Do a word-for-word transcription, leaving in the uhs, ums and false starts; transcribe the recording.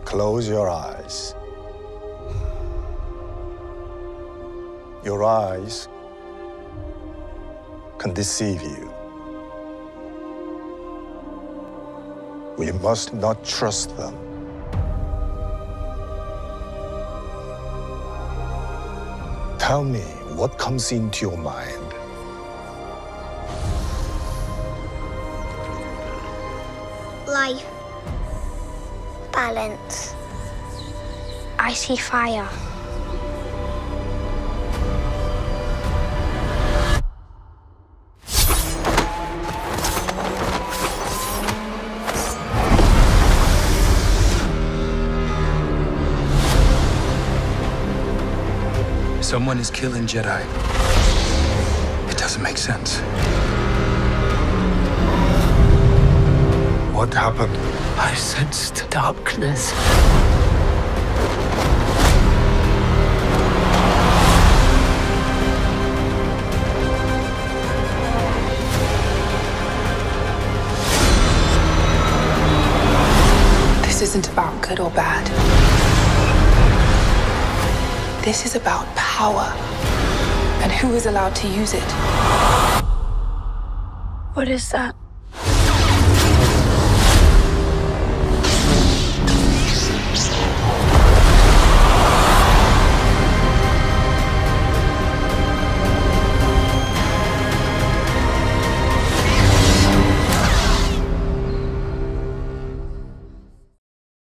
Close your eyes. Your eyes can deceive you. We must not trust them. Tell me what comes into your mind. Life. Balance. I see fire. Someone is killing Jedi. It doesn't make sense. What happened? I sensed darkness. This isn't about good or bad. This is about power and who is allowed to use it. What is that?